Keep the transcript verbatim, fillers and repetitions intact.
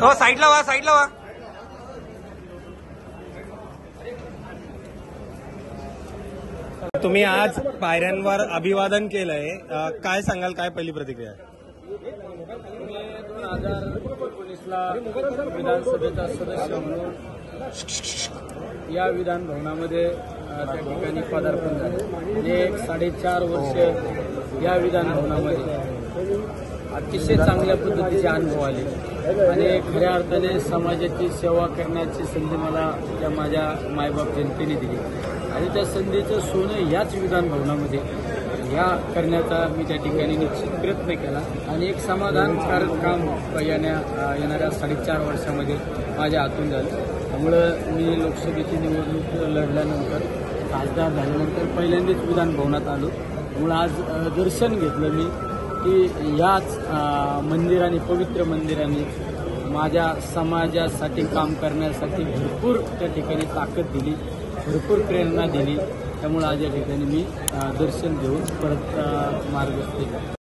हो साईडला वा साईडला वा. तुम्ही आज पायऱ्यांवर अभिवादन केलंय, काय सांगाल, काय पहिली प्रतिक्रिया? दोन हजार एकोणीसला विधानसभेचा सदस्य म्हणून या विधान भवनामध्ये त्या ठिकाणी पदार्पण झाले. एक साडेचार वर्ष या विधान भवनामध्ये अतिशय चांगल्या पद्धतीचे अनुभव आले आणि खऱ्या अर्थाने समाजाची सेवा करण्याची संधी मला त्या माझ्या मायबाप जनतेने दिली आणि त्या संधीचं सोनं याच विधान भवनामध्ये ह्या करण्याचा मी त्या ठिकाणी निश्चित प्रयत्न केला आणि एक समाधानकारक काम येण्या येणाऱ्या साडेचार वर्षामध्ये माझ्या हातून झालं. त्यामुळं मी लोकसभेची निवडणूक लढल्यानंतर खासदार झाल्यानंतर पहिल्यांदाच विधान भवनात आलो. त्यामुळं आज दर्शन घेतलं मी की याच मंदिराने, पवित्र मंदिराने माझ्या समाजासाठी काम करण्यासाठी भरपूर त्या ठिकाणी ताकद दिली, भरपूर प्रेरणा दिली. त्यामुळे आज या ठिकाणी मी दर्शन घेऊन परत मार्गस्थ केला.